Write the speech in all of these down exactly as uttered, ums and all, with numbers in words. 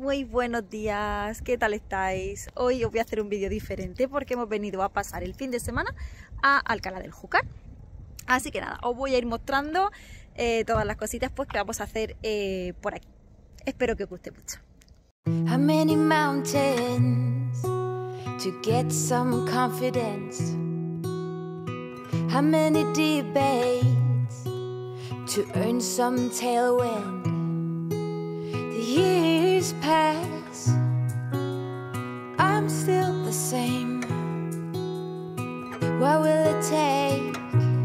Muy buenos días, ¿qué tal estáis? Hoy os voy a hacer un vídeo diferente porque hemos venido a pasar el fin de semana a Alcalá del Júcar. Así que nada, os voy a ir mostrando eh, todas las cositas pues, que vamos a hacer eh, por aquí. Espero que os guste mucho. How many mountains to get some confidence? How many debates to earn some tailwind? The years pass, I'm still the same. What will it take?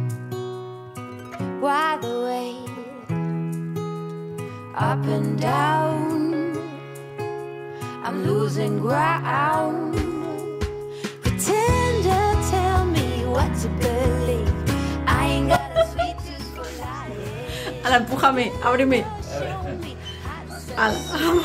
Why the wait? Up and down, I'm losing ground. Pretend to tell me what to believe. I ain't got a sweet tooth for lying. Ala, empújame, ábreme. Ala.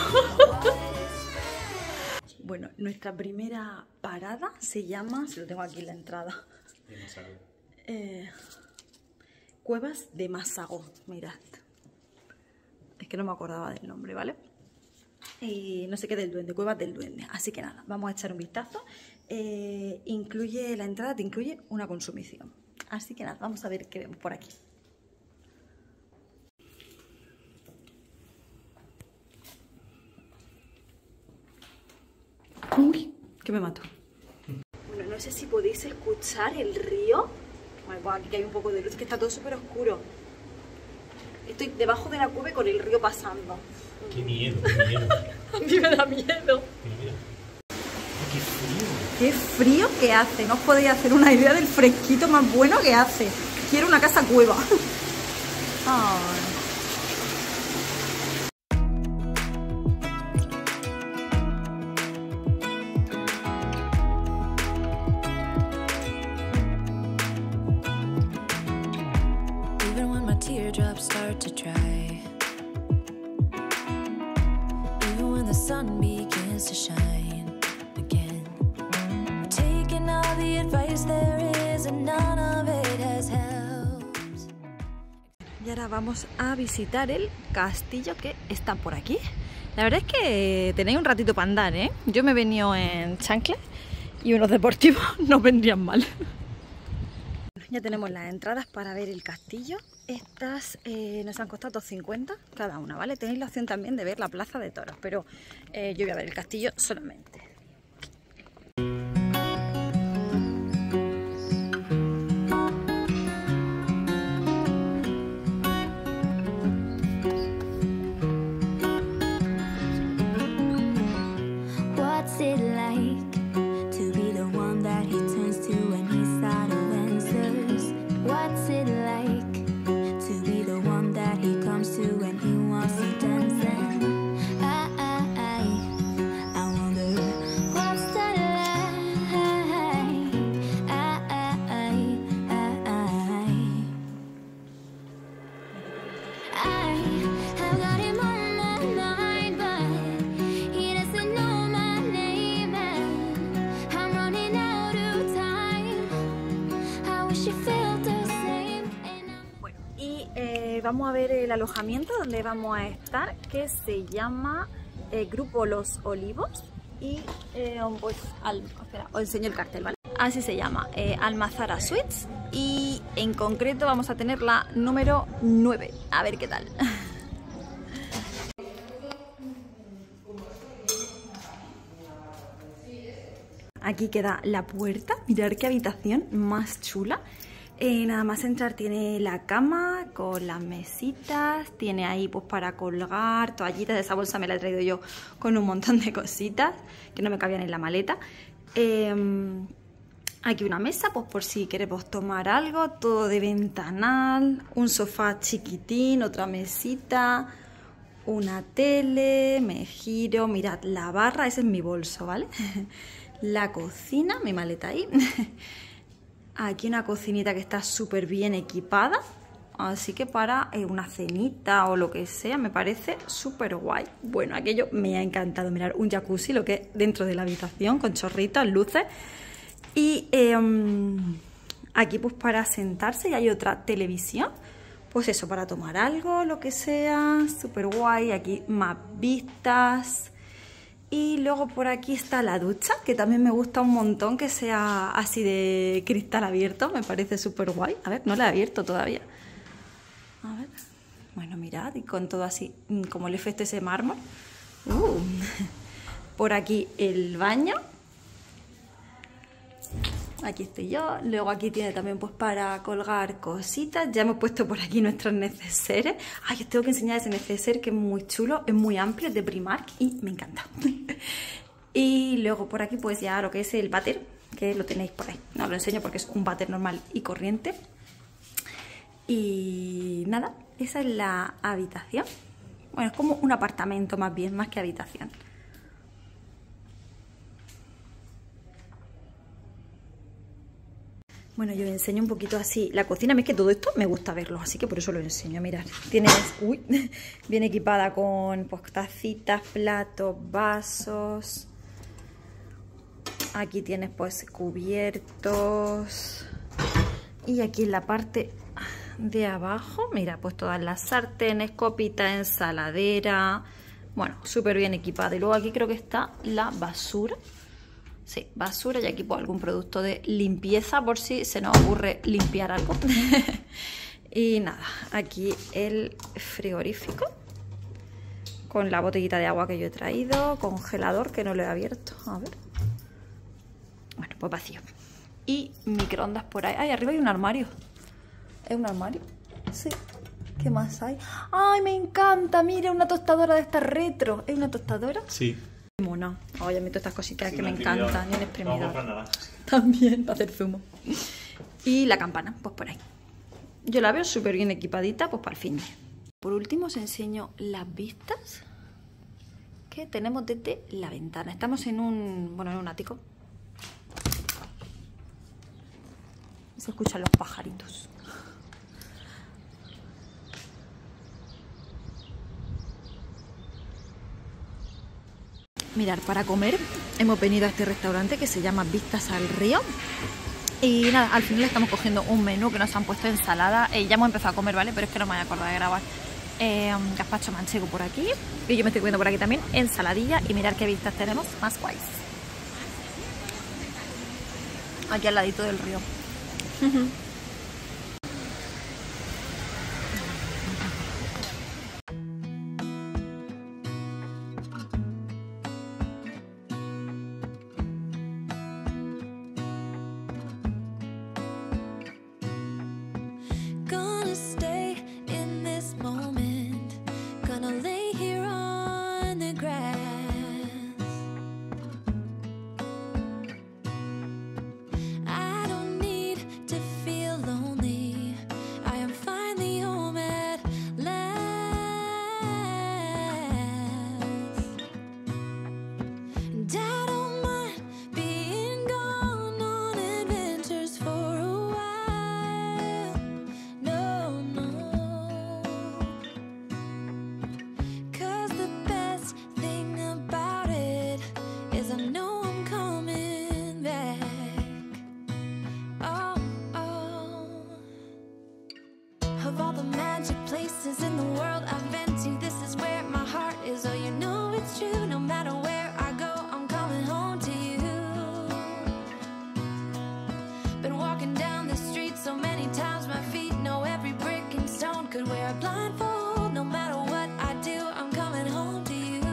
Bueno, nuestra primera parada se llama, si lo tengo aquí en la entrada, eh, Cuevas de Másago. Mirad, es que no me acordaba del nombre, ¿vale? Y no sé qué del duende, Cuevas del Duende. Así que nada, vamos a echar un vistazo. Eh, incluye la entrada, te incluye una consumición. Así que nada, vamos a ver qué vemos por aquí. Uy, que me mato. Bueno, no sé si podéis escuchar el río. Bueno, pues aquí hay un poco de luz, que está todo súper oscuro. Estoy debajo de la cueva con el río pasando. Qué miedo, qué miedo. A mí me da miedo. Mira, mira. Qué frío. Qué frío que hace. No os podéis hacer una idea del fresquito más bueno que hace. Quiero una casa cueva. Ay. Even when my teardrops start to dry, even when the sun begins to shine again, taking all the advice there is and none of it has helped. Y ahora vamos a visitar el castillo que está por aquí. La verdad es que tenéis un ratito para andar, ¿eh? Yo me he venido en chanclas y unos deportivos no vendrían mal. Ya tenemos las entradas para ver el castillo. Estas eh, nos han costado dos cincuenta cada una, ¿vale? Tenéis la opción también de ver la plaza de toros, pero eh, yo voy a ver el castillo solamente. What's it like to be the one that he turns to when he's out of answers? What's it like to be the one that he comes to when he wants to dance? And I, I, I, I wonder what's that like? I, I, I, I, I have got him on my mind, but he doesn't know my name, and I'm running out of time. I wish you felt the same. And I'm Bueno, y eh, vamos a ver el alojamiento donde vamos a estar, que se llama eh, Grupo Los Olivos. Y eh, pues, al, espera, os enseño el cartel, ¿vale? Así se llama, eh, Almazara Suites. Y en concreto vamos a tener la número nueve. A ver qué tal. Aquí queda la puerta. Mirad qué habitación más chula. Eh, nada más entrar tiene la cama con las mesitas. Tiene ahí pues para colgar toallitas. Esa bolsa me la he traído yo con un montón de cositas que no me cabían en la maleta. Eh, aquí una mesa pues por si queremos tomar algo. Todo de ventanal. Un sofá chiquitín, otra mesita, una tele. Me giro. Mirad la barra. Ese es mi bolso, ¿vale? La cocina, mi maleta ahí. Aquí una cocinita que está súper bien equipada. Así que para eh, una cenita o lo que sea me parece súper guay. Bueno, aquello me ha encantado. Mirar un jacuzzi, lo que es dentro de la habitación, con chorritos, luces. Y eh, aquí pues para sentarse y hay otra televisión. Pues eso, para tomar algo, lo que sea. Súper guay. Aquí más vistas. Y luego por aquí está la ducha, que también me gusta un montón que sea así de cristal abierto, me parece súper guay. A ver, no la he abierto todavía. A ver, bueno, mirad, y con todo así, como el efecto ese mármol. Uh. Por aquí el baño. Aquí estoy yo. Luego aquí tiene también pues para colgar cositas. Ya hemos puesto por aquí nuestros neceseres. Ay, os tengo que enseñar ese neceser que es muy chulo, es muy amplio, es de Primark y me encanta. Y luego por aquí pues ya lo que es el váter, que lo tenéis por ahí. No os lo enseño porque es un váter normal y corriente. Y nada, esa es la habitación. Bueno, es como un apartamento más bien, más que habitación. Bueno, yo os enseño un poquito así la cocina. A mí es que todo esto me gusta verlo, así que por eso lo enseño. Mirad, tiene, uy, viene equipada con pues, tacitas, platos, vasos. Aquí tienes pues cubiertos. Y aquí en la parte de abajo, mira, pues todas las sartenes, copitas, ensaladera. Bueno, súper bien equipada. Y luego aquí creo que está la basura. Sí, basura, y aquí pues algún producto de limpieza por si se nos ocurre limpiar algo. Y nada, aquí el frigorífico con la botellita de agua que yo he traído, congelador que no lo he abierto, a ver. Bueno, pues vacío. Y microondas por ahí. Ay, arriba hay un armario. ¿Es un armario? Sí. ¿Qué más hay? ¡Ay, me encanta! Mira, una tostadora de esta retro. ¿Es una tostadora? Sí. Mona. Ay, a mí todas estas cositas Sí, que me exprimidor. encantan. Y un exprimidor. Vamos a comprar naranjas. También, para hacer zumo. Y la campana, pues por ahí. Yo la veo súper bien equipadita, pues para el fin de. Por último os enseño las vistas que tenemos desde la ventana. Estamos en un, bueno, en un ático. Se escuchan los pajaritos. Mirad, para comer hemos venido a este restaurante que se llama Vistas al Río. Y nada, al final estamos cogiendo un menú que nos han puesto ensalada. Eh, ya hemos empezado a comer, ¿vale? Pero es que no me voy a acordar de grabar. Eh, gazpacho manchego por aquí. Y yo me estoy comiendo por aquí también ensaladilla. Y mirad qué vistas tenemos más guays. Aquí al ladito del río. Gonna stay in this moment. Gonna lay here on the grass. I don't need to feel lonely. I am finally home at last. And I don't mind being gone on adventures for a while. No, no. 'Cause the best thing about it is I know I'm coming back. Oh, oh. Of all the magic places in the world I've been to, this is where my heart is. Oh, you know it's true. No matter where I go, I'm coming home to you. Been walking down the street so many times, my feet know every brick and stone. Could wear a blindfold. No matter what I do, I'm coming home to you.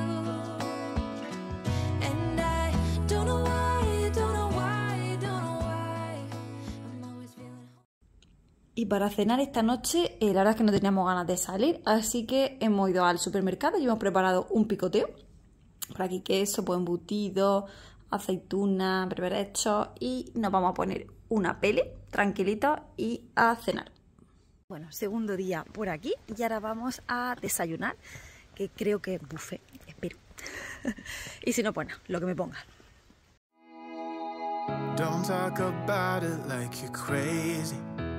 And I don't know why, don't know why, don't know why. I'm always feeling home. Y para cenar esta noche, eh, la verdad es que no teníamos ganas de salir, así que hemos ido al supermercado y hemos preparado un picoteo. Por aquí queso, pues embutido, aceituna, berberechos, y nos vamos a poner una peli tranquilita y a cenar. Bueno, segundo día por aquí y ahora vamos a desayunar, que creo que es buffet, espero. Y si no, pues nada, lo que me ponga. Don't talk about it like you're crazy.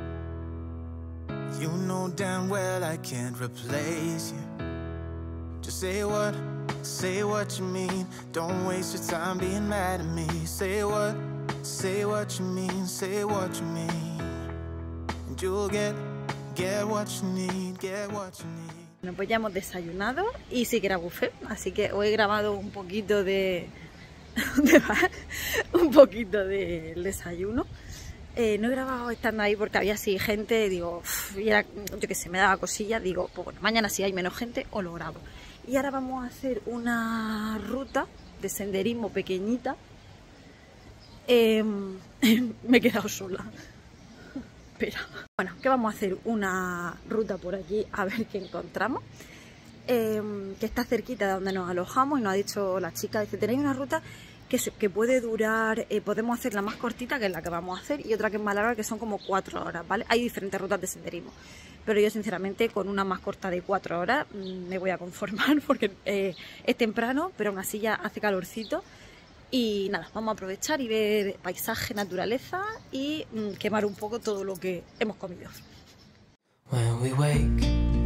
You know damn well I can't replace you. Just say what, say what you mean. Don't waste your time being mad at me. Say what, say what you mean. Say what you mean. And you'll get, get what you need, get what you need. Bueno, pues ya hemos desayunado y sí que era buffet, así que os he grabado un poquito de, de un poquito del desayuno. Eh, no he grabado estando ahí porque había así gente, digo, uff, y era, yo qué sé, me daba cosilla, digo, pues bueno, mañana si hay menos gente os lo grabo. Y ahora vamos a hacer una ruta de senderismo pequeñita. Eh, me he quedado sola. Espera. Bueno, que vamos a hacer una ruta por aquí a ver qué encontramos. Eh, que está cerquita de donde nos alojamos y nos ha dicho la chica, dice, tenéis una ruta que, se, que puede durar, eh, podemos hacer la más cortita, que es la que vamos a hacer, y otra que es más larga, que son como cuatro horas, ¿vale? Hay diferentes rutas de senderismo, pero yo sinceramente con una más corta de cuatro horas mmm, me voy a conformar porque eh, es temprano, pero aún así ya hace calorcito. Y nada, vamos a aprovechar y ver paisaje, naturaleza y mmm, quemar un poco todo lo que hemos comido. When we wake,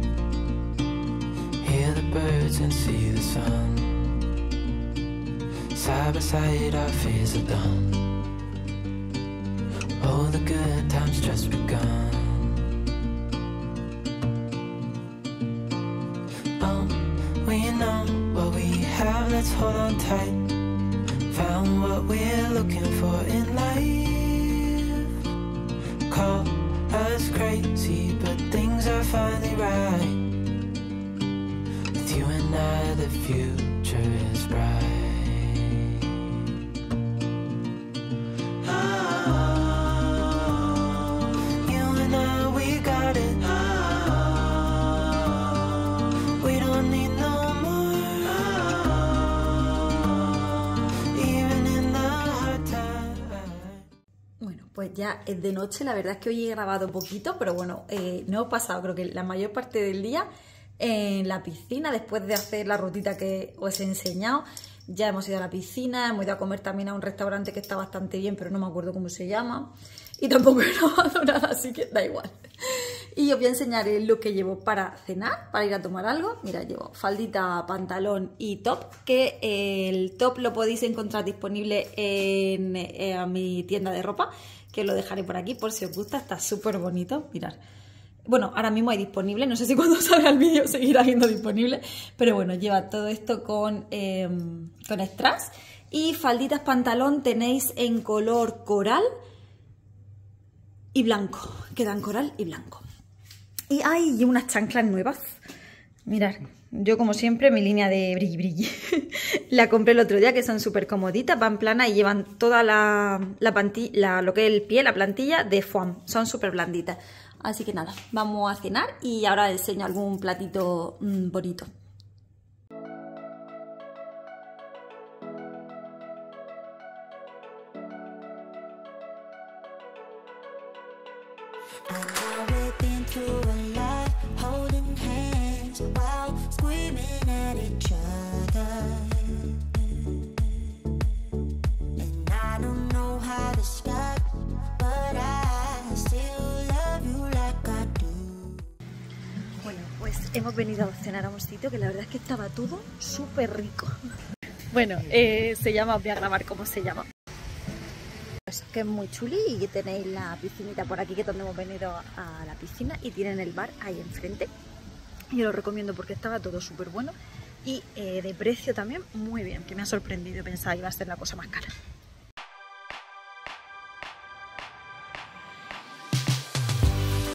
hear the birds and see the sun. Side by side our fears are done. Oh, the good times just begun. Oh, we know what we have, let's hold on tight. Found what we're looking for in life. Call us crazy, but things are finally right. With you and I, the future is bright. Pues ya es de noche, la verdad es que hoy he grabado poquito, pero bueno, eh, no he pasado creo que la mayor parte del día en la piscina, después de hacer la rutita que os he enseñado. Ya hemos ido a la piscina, hemos ido a comer también a un restaurante que está bastante bien, pero no me acuerdo cómo se llama. Y tampoco he grabado nada, así que da igual. Y os voy a enseñar el look que llevo para cenar, para ir a tomar algo. Mira, llevo faldita, pantalón y top, que el top lo podéis encontrar disponible en, en mi tienda de ropa, que os lo dejaré por aquí por si os gusta, está súper bonito, mirad. Bueno, ahora mismo hay disponible, no sé si cuando salga el vídeo seguirá viendo disponible, pero bueno, lleva todo esto con, eh, con strass. Y falditas, pantalón tenéis en color coral y blanco, quedan coral y blanco. Y hay unas chanclas nuevas, mirad, yo como siempre mi línea de brilli brilli, la compré el otro día, que son súper comoditas, van planas y llevan toda la, la plantilla, lo que es el pie, la plantilla de foam, son súper blanditas. Así que nada, vamos a cenar y ahora enseño algún platito mmm, bonito. Hemos venido a cenar a un sitio que la verdad es que estaba todo súper rico. Bueno, eh, se llama, os voy a grabar cómo se llama. Eso, que es muy chuli y tenéis la piscinita por aquí, que es donde hemos venido a la piscina, y tienen el bar ahí enfrente. Yo lo recomiendo porque estaba todo súper bueno y eh, de precio también muy bien, que me ha sorprendido, pensaba que iba a ser la cosa más cara.